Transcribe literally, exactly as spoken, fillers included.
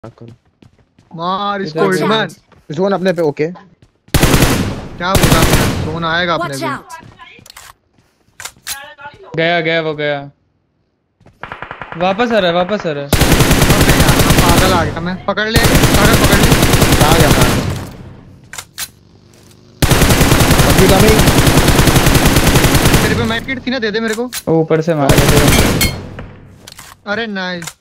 मार इसको hitman. Zone अपने पे ओके। क्या बोला जोन आएगा अपने पे। गया गया वो गया। वापस आ रहा है वापस आ रहा है। पागल आ गया मैं। पकड़ ले सागर पकड़ ले। आ गया मैं। अभी कमी। मेरे पे मैट किट थी ना दे दे मेरे को। ऊपर से मारा। अरे नाइस।